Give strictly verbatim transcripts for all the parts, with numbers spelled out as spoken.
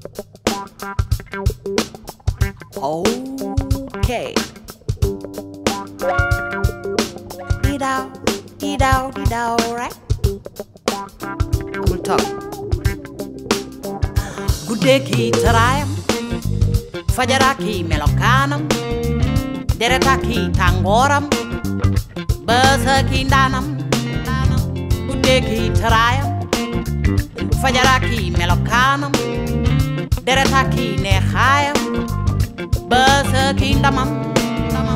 Okay. Đi đâu, đi đâu, đi đâu, right? We'll talk. Gudeki tarayam, fajaraki melokanam, deretaki tangoram, basaki danam, gudeki tarayam, fajaraki melokanam, deretaki nehayam, basaki damam, damam.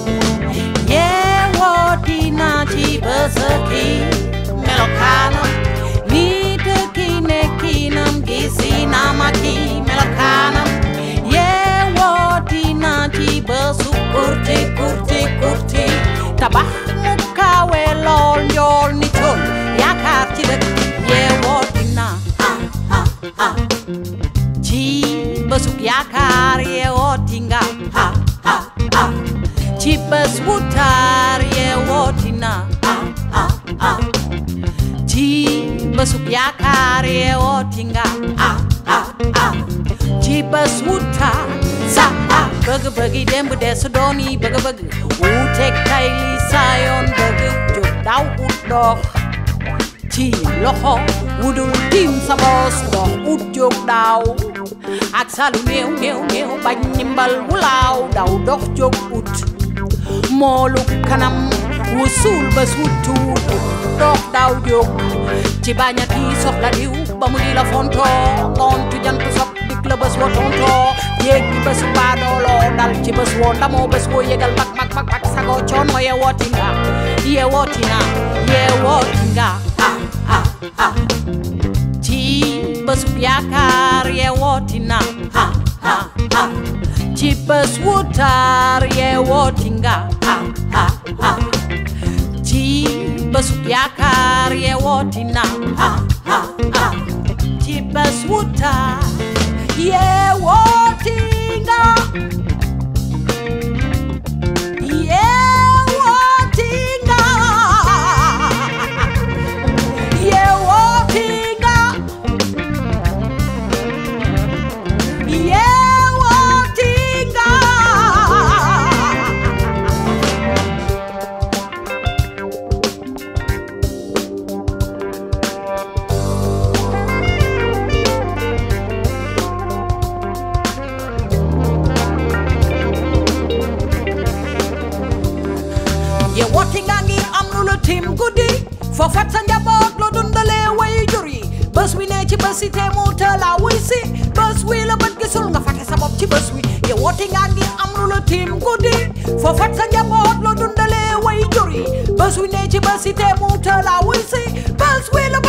Yeah, what dina chi basaki melokanam, nitaki nekinam gisi namaki melokanam. Yeah, what dina chi basu kurti kurti kurti, tabah muka welol yol ni chol yakar chidek. Yeah, what dina ah ah ah, chi basu yakar yeah what dinga ah ah ah, chi basu wutar yeah what dina ah ah ah, chi basu yakar yeah what dinga ah ah ah, chi basu wutar sa ah. Burger burger dem bude sodoni burger burger utek kaili sayon burger jok daw ut dox ci loxo wudul tim sa boss dox ut jok daw ak salu new new new bañ nimbal wulaw daw dox jok ut molu kanam wusul bas wutu dox daw jok ci bañati soxla diw ba mu di la fonto ngon tu jant sok dik la bas wotonto yeggi bas badolo dal ci bas wo ndamo bas wo yegal bak bak bak bak sago chon mo ye wotinga ye wotina ye wotinga ah ah ah, ci bas yakar ye wotina ah ah ah, ci bas wutar ye wotinga ah ah ah, ci bas yakar ye wotina ah ah ah, ci bas wutar ye wotinga. Ye wotinga ngir am lu la tim guddi fo fat sa njaboot lo dundale way juri bés wi ne ci bési te mu tala wuy si bés wi la bët gisul nga fate sa bopp ci bés wi ye wotinga ngir am lu la tim guddi fo fat sa njaboot lo dundale way juri bés wi ne ci bési te mu tala wuy si bés wi la